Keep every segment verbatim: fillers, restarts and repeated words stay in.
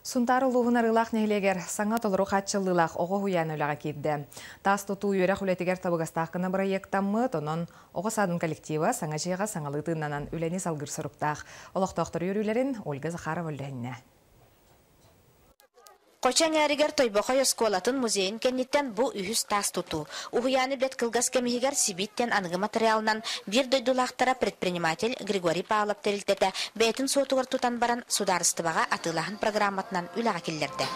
Сунтары луғын арылақ нәйлегер саңа толыру қатшылылақ оғы хуян өліға кейді. Тас тұту үйері құлетігер табығастаққыны проекттамы, тонын оғы садын коллективі саңа жиға саңалытыннан үләні салғыр сұрықтақ. Олықтақтыр үйірілерін Ольга Захарова өліғіне. Қочаң әрігер Тойбоқой осколатын музейін кеннеттен бұ үйіз тас тұту. Уғияны бет кылгас кемігер Сибиттен анығы материалынан бір дойдулақтара предприниматель Григорий Павлов терілтеді бәйтін сотуғыр тұтан баран сударыстыбаға атылағын программатынан үліға келдерді.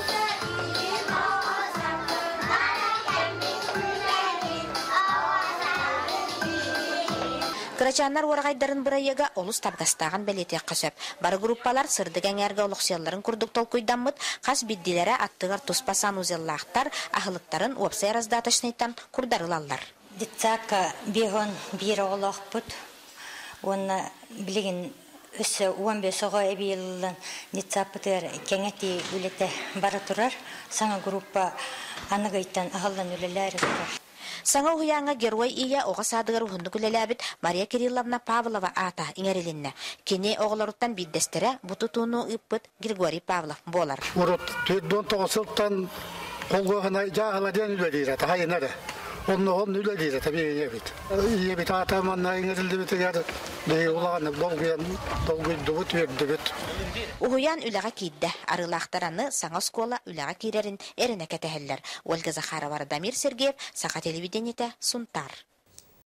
Кырачаннар орағайдарын бұрайыға олыс табғастаған бәлетек қысып. Бары группалар сырдыған әргі олықсияларын күрдік толкуйдамыд, қас биддилері аттығыр тұспасан ұзеллақтар, ағылықтарын опсай раздатышнайтан күрдарылалар. Дитсака бегон бері олақ бұд, оны білігін үсі он бес оға әбейілілін дитсапытыр кәңәті үлеті бара тұрар, саңа группа анығайттан ағылын үлелері тұрар. Саңа уяңа герой ия оға садығыр ұхынды күлеләбіт Мария Кирилловна Павлова ата иңерелінне. Кене оғыларуттан биддестері бұты туыну ұппыт Григорий Павлов болар. Урут он тоғыз сылттан қолғығына жағаладен үлелері, тағайынары. Оны он үлелері табиғи ебет. Ебет атаманна иңерілді бітігер, бей ұлағаны долгүйді бұт верді бүт. Уғуян үліға кейді, арылақтараны саңа скола үліға кейрерін әріне кәтәхеллер. Ольга Захарова, Дамир Сергеев, Сақа телевидениеті, Сунтар.